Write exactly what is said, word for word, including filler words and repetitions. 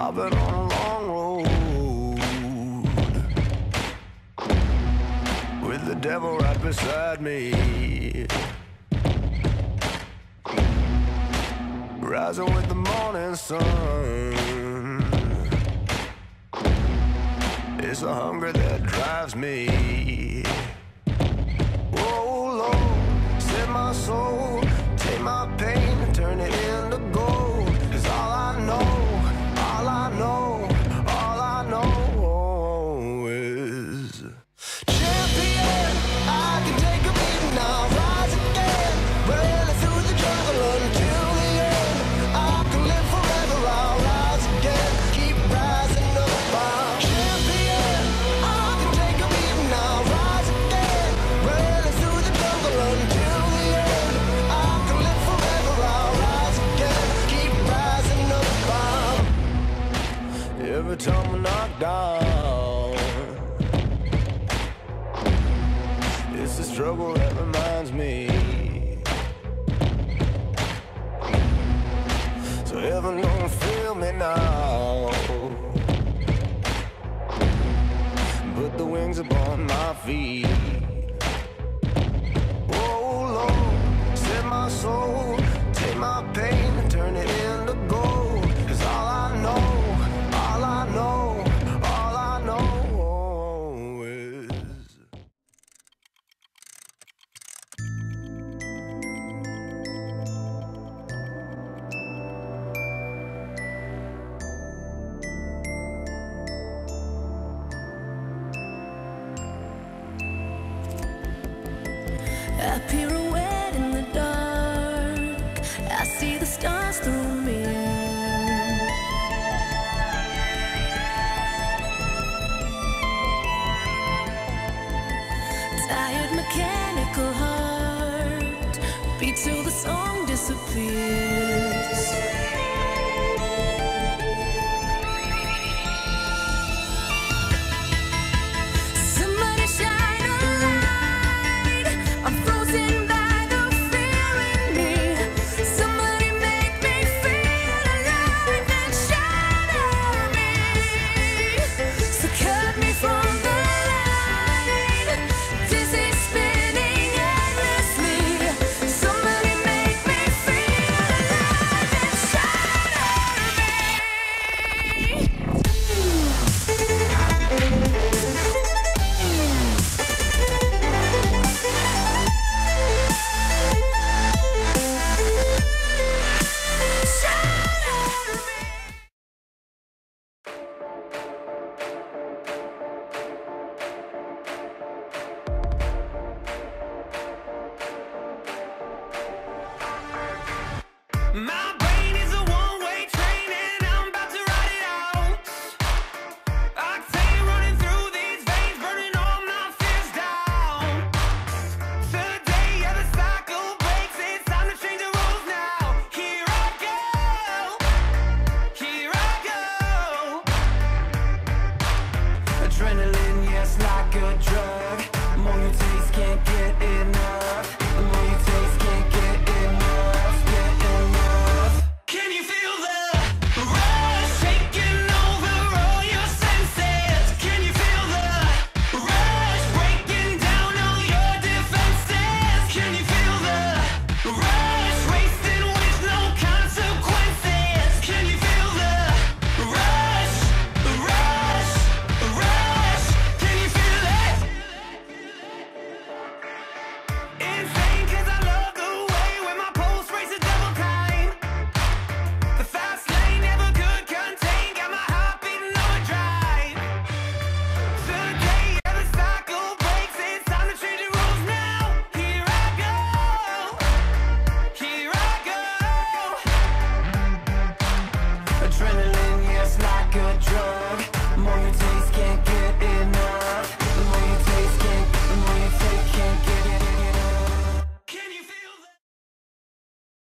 I've been on a long road with the devil right beside me, rising with the morning sun. It's a hunger that drives me. Oh Lord, set my soul, take my pain and turn it into gold. 'Cause all I know, all I know, all I know is champion. I can take a beating, I'll rise again, railing through the jungle until the end. I can live forever, I'll rise again, keep rising up. I'm champion. I can take a beating, I'll rise again, railing through the jungle until the end. I can live forever, I'll rise again, keep rising up. I'm every time I knock down, it's the struggle that reminds me. So heaven don't feel me now, put the wings upon my feet. Oh Lord, set my soul, take my pain and turn it into gold. 'Cause all I know, all I know, all I know is a pirouette in the dark, I see the stars through me. Tired mechanical heart beat till the song disappears.